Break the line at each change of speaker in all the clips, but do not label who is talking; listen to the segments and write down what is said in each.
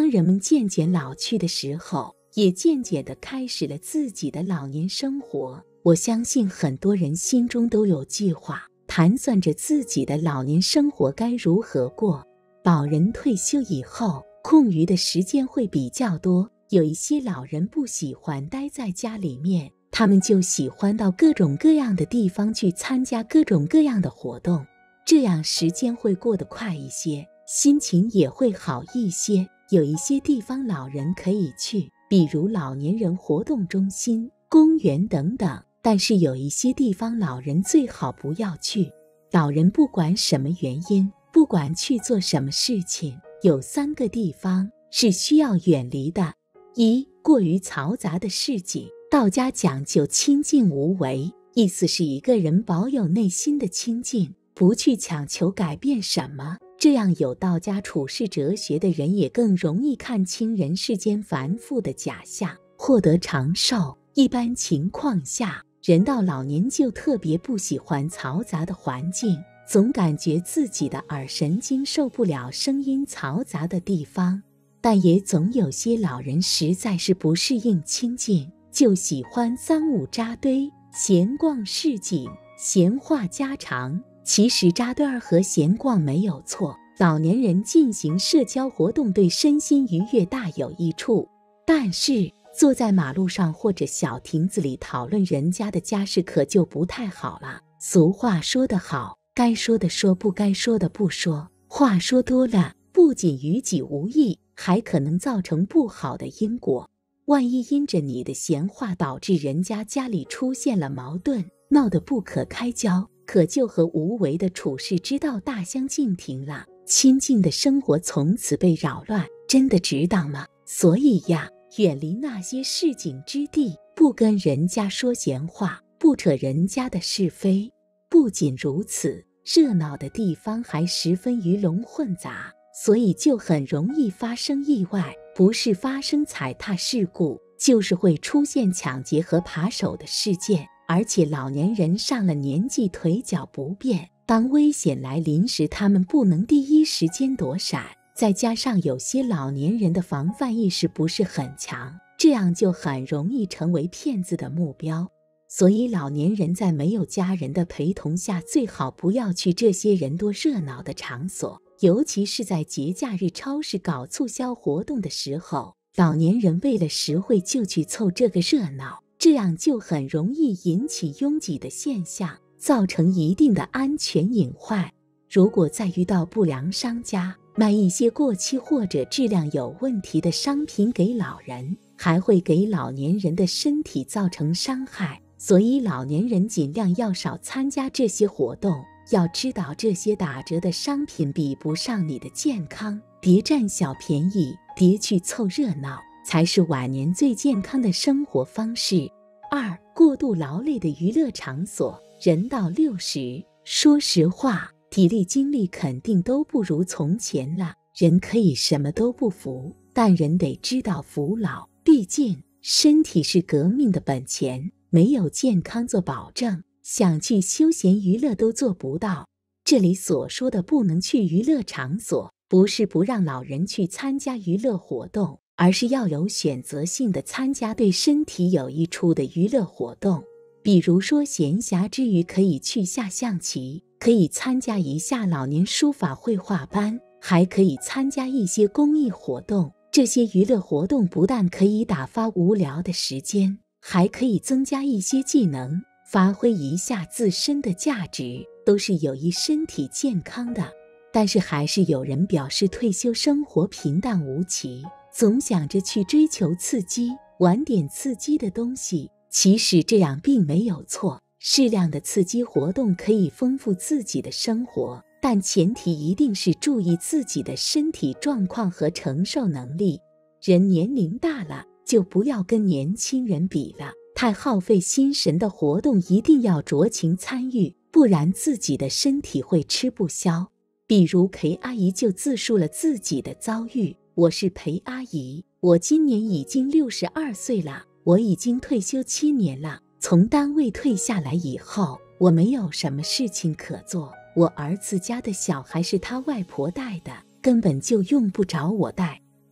人们渐渐老去的时候，也渐渐地开始了自己的老年生活。我相信很多人心中都有计划，盘算着自己的老年生活该如何过。老人退休以后，空余的时间会比较多，有一些老人不喜欢待在家里面，他们就喜欢到各种各样的地方去参加各种各样的活动，这样时间会过得快一些，心情也会好一些。有一些地方老人可以去，比如老年人活动中心、公园等等，但是有一些地方老人最好不要去。老人不管什么原因，不管去做什么事情，有3个地方是需要远离的。一、过于嘈杂的市井。道家讲究清静无为，意思是一个人保有内心的清静，不去强求改变什么，这样有道家处世哲学的人也更容易看清人世间繁复的假象，获得长寿。一般情况下，人到老年就特别不喜欢嘈杂的环境，总感觉自己的耳神经受不了声音嘈杂的地方。但也总有些老人实在是不适应清静，就喜欢三五扎堆，闲逛市井，闲话家常。其实扎堆儿和闲逛没有错，老年人进行社交活动对身心愉悦大有益处，但是坐在马路上或者小亭子里讨论人家的家事可就不太好了。俗话说得好，该说的说，不该说的不说。话说多了，不仅于己无益，还可能造成不好的因果。万一因着你的闲话导致人家家里出现了矛盾，闹得不可开交，可就和无为的处世之道大相径庭了，清静的生活从此被扰乱，真的值当吗？所以呀，远离那些市井之地，不跟人家说闲话，不扯人家的是非。不仅如此，热闹的地方还十分鱼龙混杂，所以就很容易发生意外，不是发生踩踏事故，就是会出现抢劫和扒手的事件。而且老年人上了年纪，腿脚不便，当危险来临时，他们不能第一时间躲闪，再加上有些老年人的防范意识不是很强，这样就很容易成为骗子的目标。所以老年人在没有家人的陪同下，最好不要去这些人多热闹的场所，尤其是在节假日超市搞促销活动的时候，老年人为了实惠就去凑这个热闹，这样就很容易引起拥挤的现象，造成一定的安全隐患。如果再遇到不良商家卖一些过期或者质量有问题的商品给老人，还会给老年人的身体造成伤害。所以老年人尽量要少参加这些活动，要知道这些打折的商品比不上你的健康，别占小便宜，别去凑热闹，才是晚年最健康的生活方式。二、过度劳累的娱乐场所。人到60，说实话，体力精力肯定都不如从前了。人可以什么都不服，但人得知道服老，毕竟身体是革命的本钱，没有健康做保证，想去休闲娱乐都做不到。这里所说的不能去娱乐场所，不是不让老人去参加娱乐活动，而是要有选择性的参加对身体有益处的娱乐活动。比如说闲暇之余可以去下象棋，可以参加一下老年书法绘画班，还可以参加一些公益活动。这些娱乐活动不但可以打发无聊的时间，还可以增加一些技能，发挥一下自身的价值，都是有益身体健康的。但是还是有人表示退休生活平淡无奇，总想着去追求刺激，玩点刺激的东西。其实这样并没有错，适量的刺激活动可以丰富自己的生活，但前提一定是注意自己的身体状况和承受能力。人年龄大了，就不要跟年轻人比了，太耗费心神的活动一定要酌情参与，不然自己的身体会吃不消。比如裴阿姨就自述了自己的遭遇：我是裴阿姨，我今年已经62岁了，我已经退休7年了。从单位退下来以后，我没有什么事情可做，我儿子家的小孩是他外婆带的，根本就用不着我带。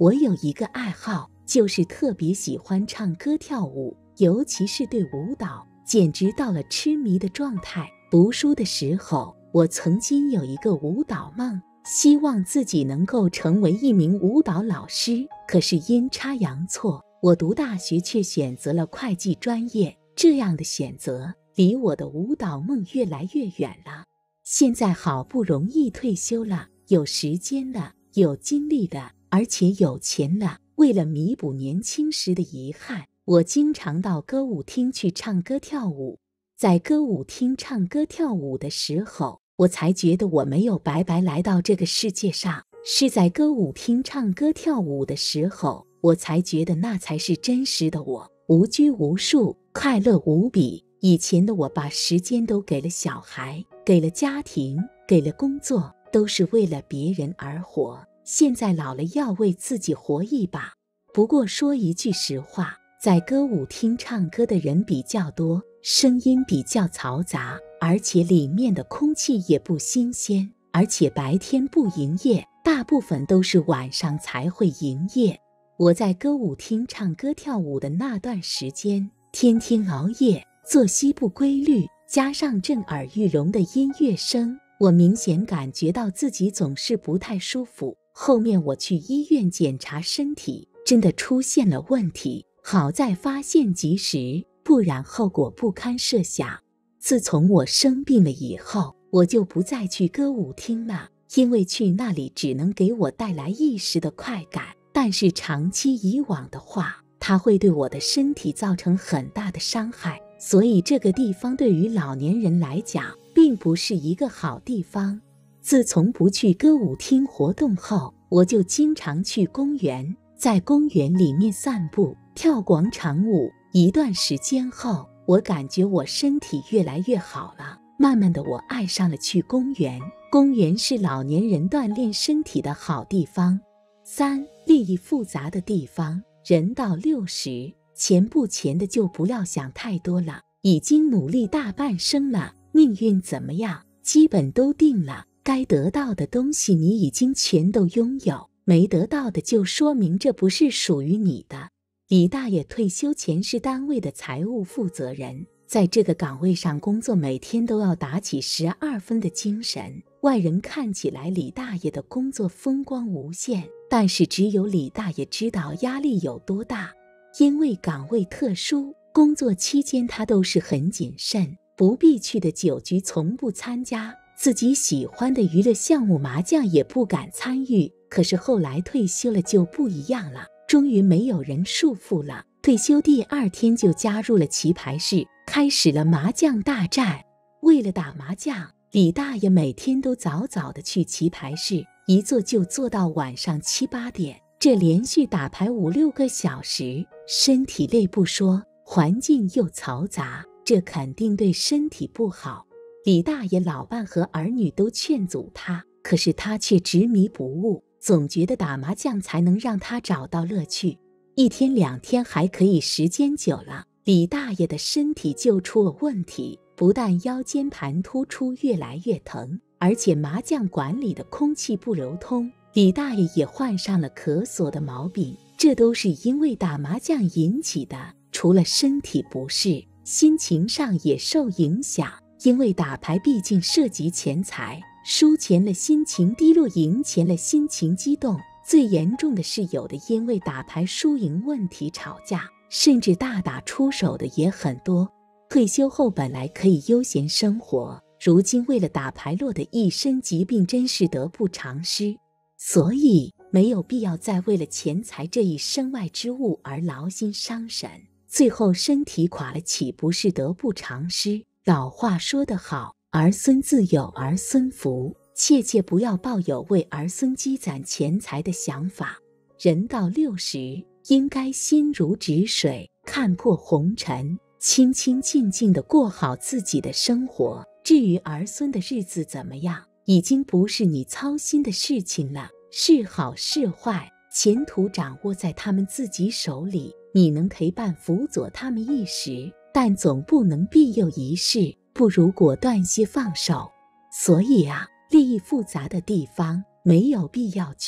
我有一个爱好，就是特别喜欢唱歌跳舞，尤其是对舞蹈，简直到了痴迷的状态。读书的时候，我曾经有一个舞蹈梦，希望自己能够成为一名舞蹈老师，可是阴差阳错，我读大学却选择了会计专业，这样的选择离我的舞蹈梦越来越远了。现在好不容易退休了，有时间了，有精力了，而且有钱了，为了弥补年轻时的遗憾，我经常到歌舞厅去唱歌跳舞。在歌舞厅唱歌跳舞的时候，我才觉得我没有白白来到这个世界上。是在歌舞厅唱歌跳舞的时候，我才觉得那才是真实的我，无拘无束，快乐无比。以前的我把时间都给了小孩，给了家庭，给了工作，都是为了别人而活。现在老了，要为自己活一把。不过说一句实话，在歌舞厅唱歌的人比较多，声音比较嘈杂，而且里面的空气也不新鲜，而且白天不营业，大部分都是晚上才会营业。我在歌舞厅唱歌跳舞的那段时间，天天熬夜，作息不规律，加上震耳欲聋的音乐声，我明显感觉到自己总是不太舒服。后面我去医院检查身体，真的出现了问题，好在发现及时，不然后果不堪设想。自从我生病了以后，我就不再去歌舞厅了，因为去那里只能给我带来一时的快感，但是长期以往的话，它会对我的身体造成很大的伤害。所以这个地方对于老年人来讲，并不是一个好地方。自从不去歌舞厅活动后，我就经常去公园，在公园里面散步，跳广场舞。一段时间后，我感觉我身体越来越好了，慢慢的我爱上了去公园。公园是老年人锻炼身体的好地方。3. 利益复杂的地方。人到60，钱不钱的就不要想太多了，已经努力大半生了，命运怎么样，基本都定了。该得到的东西你已经全都拥有，没得到的就说明这不是属于你的。李大爷退休前是单位的财务负责人，在这个岗位上工作，每天都要打起12分的精神。外人看起来李大爷的工作风光无限，但是只有李大爷知道压力有多大。因为岗位特殊，工作期间他都是很谨慎，不必去的酒局从不参加，自己喜欢的娱乐项目麻将也不敢参与。可是后来退休了就不一样了，终于没有人束缚了。退休第2天就加入了棋牌室，开始了麻将大战。为了打麻将，李大爷每天都早早的去棋牌室，一坐就坐到晚上7、8点，这连续打牌5、6个小时，身体累不说，环境又嘈杂，这肯定对身体不好。李大爷老伴和儿女都劝阻他，可是他却执迷不悟，总觉得打麻将才能让他找到乐趣。1天2天还可以，时间久了，李大爷的身体就出了问题，不但腰间盘突出越来越疼，而且麻将馆里的空气不流通，李大爷也患上了咳嗽的毛病，这都是因为打麻将引起的。除了身体不适，心情上也受影响，因为打牌毕竟涉及钱财，输钱了心情低落，赢钱了心情激动。最严重的是，有的因为打牌输赢问题吵架，甚至大打出手的也很多。退休后本来可以悠闲生活，如今为了打牌落得一身疾病，真是得不偿失。所以没有必要再为了钱财这一身外之物而劳心伤神，最后身体垮了，岂不是得不偿失？老话说得好，儿孙自有儿孙福，切切不要抱有为儿孙积攒钱财的想法。人到60，应该心如止水，看破红尘，清清静静地过好自己的生活。至于儿孙的日子怎么样，已经不是你操心的事情了。是好是坏，前途掌握在他们自己手里，你能陪伴辅佐他们一时，但总不能庇佑一世，不如果断些放手。所以啊，利益复杂的地方没有必要去，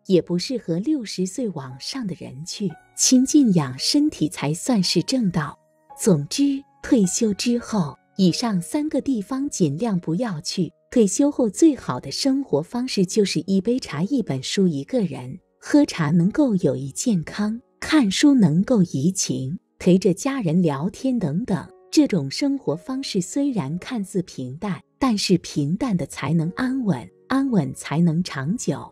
也不适合60岁往上的人去，勤静养身体才算是正道。总之，退休之后，以上3个地方尽量不要去。退休后最好的生活方式就是一杯茶、一本书、一个人。喝茶能够有益健康，看书能够怡情，陪着家人聊天等等。这种生活方式虽然看似平淡，但是平淡的才能安稳，安稳才能长久。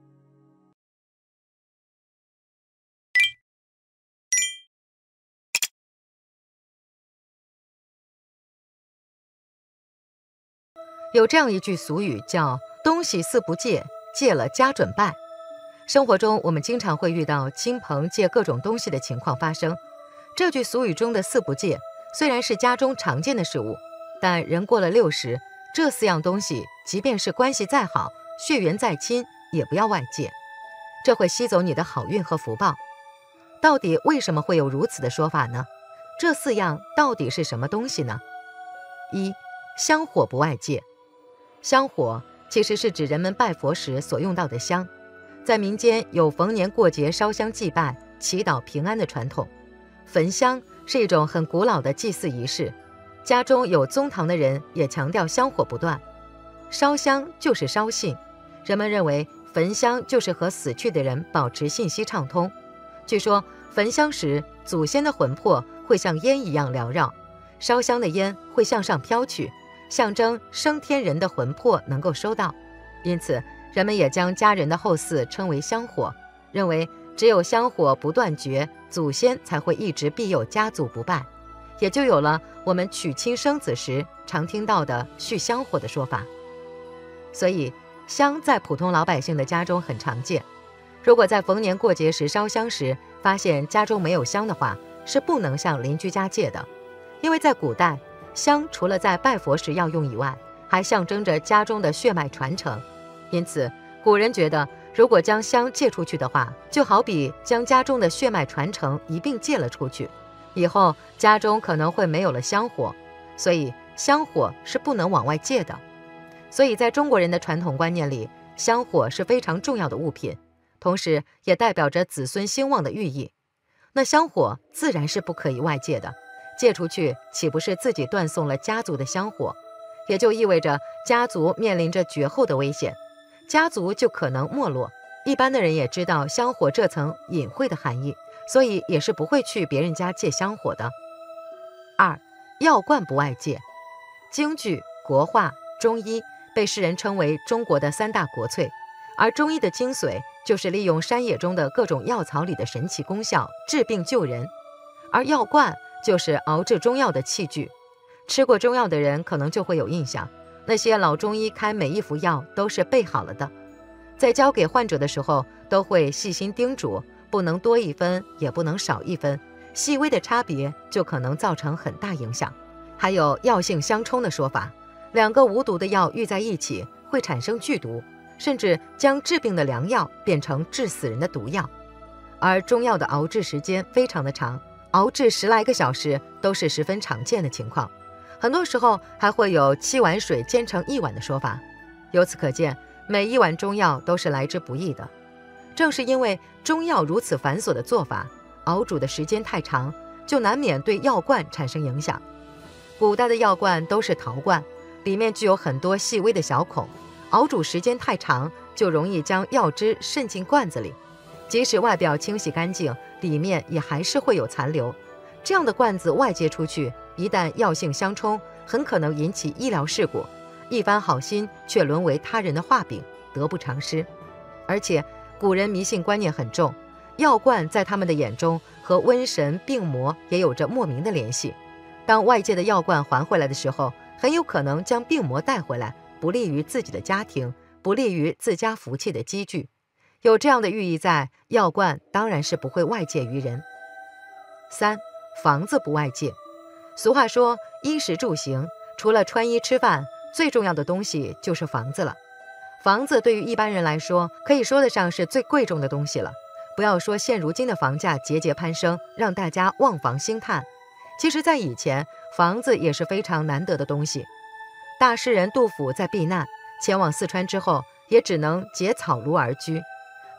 有这样一句俗语叫东西四不借，借了家准败。生活中我们经常会遇到亲朋借各种东西的情况发生。这句俗语中的四不借虽然是家中常见的事物，但人过了60，这4样东西即便是关系再好，血缘再亲，也不要外借，这会吸走你的好运和福报。到底为什么会有如此的说法呢？这4样到底是什么东西呢？1. 香火不外借。香火其实是指人们拜佛时所用到的香，在民间有逢年过节烧香祭拜、祈祷平安的传统。焚香是一种很古老的祭祀仪式，家中有宗堂的人也强调香火不断。烧香就是烧信，人们认为焚香就是和死去的人保持信息畅通。据说焚香时，祖先的魂魄会像烟一样缭绕，烧香的烟会向上飘去，象征升天人的魂魄能够收到。因此人们也将家人的后嗣称为香火，认为只有香火不断绝，祖先才会一直庇佑家族不败，也就有了我们娶亲生子时常听到的续香火的说法。所以香在普通老百姓的家中很常见。如果在逢年过节时烧香时发现家中没有香的话，是不能向邻居家借的。因为在古代，香除了在拜佛时要用以外，还象征着家中的血脉传承。因此古人觉得，如果将香借出去的话，就好比将家中的血脉传承一并借了出去，以后家中可能会没有了香火，所以香火是不能往外借的。所以在中国人的传统观念里，香火是非常重要的物品，同时也代表着子孙兴旺的寓意。那香火自然是不可以外借的，借出去岂不是自己断送了家族的香火？也就意味着家族面临着绝后的危险，家族就可能没落。一般的人也知道香火这层隐晦的含义，所以也是不会去别人家借香火的。2. 药罐不外借。京剧、国画、中医被世人称为中国的3大国粹，而中医的精髓就是利用山野中的各种药草里的神奇功效治病救人，而药罐就是熬制中药的器具。吃过中药的人可能就会有印象，那些老中医开每一副药都是备好了的，在交给患者的时候都会细心叮嘱，不能多1分也不能少1分，细微的差别就可能造成很大影响。还有药性相冲的说法，2个无毒的药遇在一起会产生剧毒，甚至将治病的良药变成治死人的毒药。而中药的熬制时间非常的长，熬制10来个小时都是十分常见的情况，很多时候还会有7碗水煎成1碗的说法。由此可见，每1碗中药都是来之不易的。正是因为中药如此繁琐的做法，熬煮的时间太长，就难免对药罐产生影响。古代的药罐都是陶罐，里面具有很多细微的小孔，熬煮时间太长，就容易将药汁渗进罐子里，即使外表清洗干净，里面也还是会有残留。这样的罐子外接出去，一旦药性相冲，很可能引起医疗事故，一番好心却沦为他人的画饼，得不偿失。而且古人迷信观念很重，药罐在他们的眼中和瘟神病魔也有着莫名的联系。当外界的药罐还回来的时候，很有可能将病魔带回来，不利于自己的家庭，不利于自家福气的积聚。有这样的寓意在，药罐当然是不会外借于人。3. 房子不外借。俗话说，衣食住行，除了穿衣吃饭，最重要的东西就是房子了。房子对于一般人来说，可以说得上是最贵重的东西了。不要说现如今的房价节节攀升，让大家望房兴叹，其实在以前，房子也是非常难得的东西。大诗人杜甫在避难前往四川之后，也只能结草庐而居。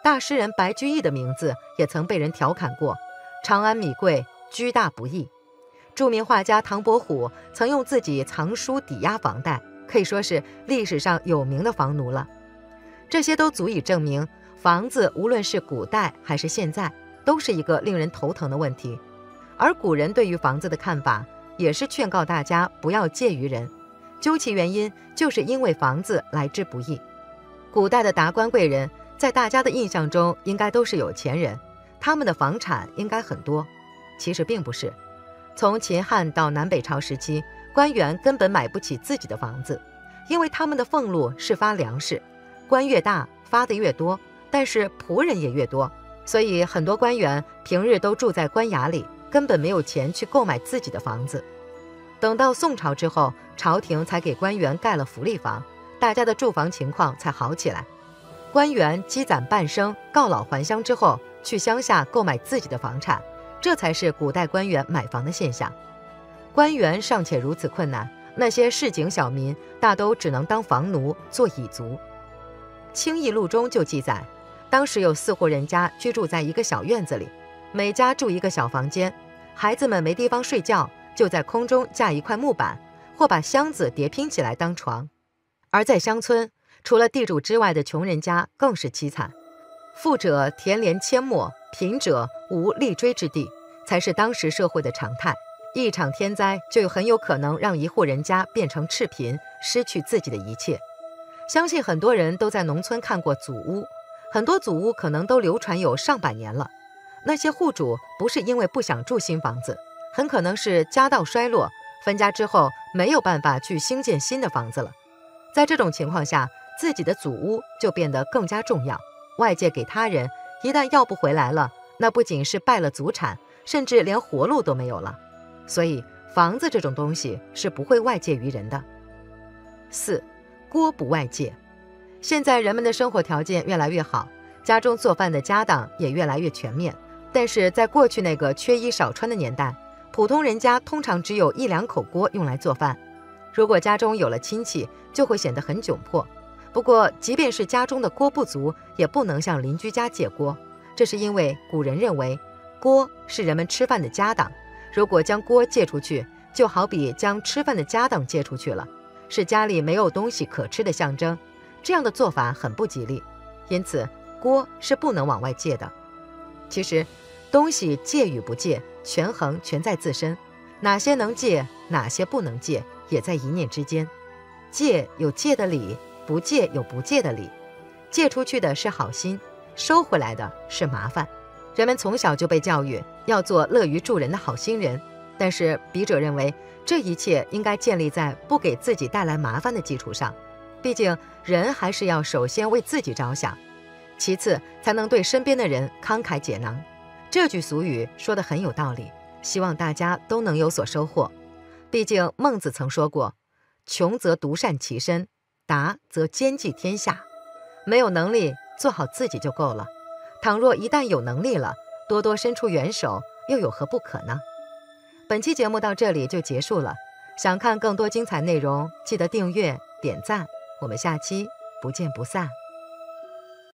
大诗人白居易的名字也曾被人调侃过，长安米贵，居大不易。著名画家唐伯虎曾用自己藏书抵押房贷，可以说是历史上有名的房奴了。这些都足以证明，房子无论是古代还是现在，都是一个令人头疼的问题。而古人对于房子的看法，也是劝告大家不要借于人，究其原因，就是因为房子来之不易。古代的达官贵人在大家的印象中应该都是有钱人，他们的房产应该很多。其实并不是，从秦汉到南北朝时期，官员根本买不起自己的房子，因为他们的俸禄是发粮食，官越大发的越多，但是仆人也越多，所以很多官员平日都住在官衙里，根本没有钱去购买自己的房子。等到宋朝之后，朝廷才给官员盖了福利房，大家的住房情况才好起来。官员积攒半生，告老还乡之后，去乡下购买自己的房产，这才是古代官员买房的现象。官员尚且如此困难，那些市井小民大都只能当房奴，做蚁族。《清议录》中就记载，当时有4户人家居住在一个小院子里，每家住一个小房间，孩子们没地方睡觉，就在空中架一块木板，或把箱子叠拼起来当床。而在乡村，除了地主之外的穷人家更是凄惨，富者田连阡陌，贫者无立锥之地，才是当时社会的常态。一场天灾就很有可能让一户人家变成赤贫，失去自己的一切。相信很多人都在农村看过祖屋，很多祖屋可能都流传有上百年了。那些户主不是因为不想住新房子，很可能是家道衰落，分家之后没有办法去兴建新的房子了。在这种情况下，自己的祖屋就变得更加重要，外借给他人，一旦要不回来了，那不仅是败了祖产，甚至连活路都没有了。所以房子这种东西是不会外借于人的。4. 锅不外借。现在人们的生活条件越来越好，家中做饭的家当也越来越全面，但是在过去那个缺衣少穿的年代，普通人家通常只有1、2口锅用来做饭，如果家中有了亲戚，就会显得很窘迫。不过即便是家中的锅不足，也不能向邻居家借锅，这是因为古人认为锅是人们吃饭的家当，如果将锅借出去，就好比将吃饭的家当借出去了，是家里没有东西可吃的象征，这样的做法很不吉利，因此锅是不能往外借的。其实东西借与不借，权衡全在自身，哪些能借，哪些不能借，也在一念之间。借有借的理，不借有不借的理。借出去的是好心，收回来的是麻烦。人们从小就被教育要做乐于助人的好心人，但是笔者认为，这一切应该建立在不给自己带来麻烦的基础上。毕竟人还是要首先为自己着想，其次才能对身边的人慷慨解囊。这句俗语说得很有道理，希望大家都能有所收获。毕竟孟子曾说过，穷则独善其身，达则兼济天下。没有能力做好自己就够了，倘若一旦有能力了，多多伸出援手，又有何不可呢？本期节目到这里就结束了，想看更多精彩内容，记得订阅点赞，我们下期不见不散。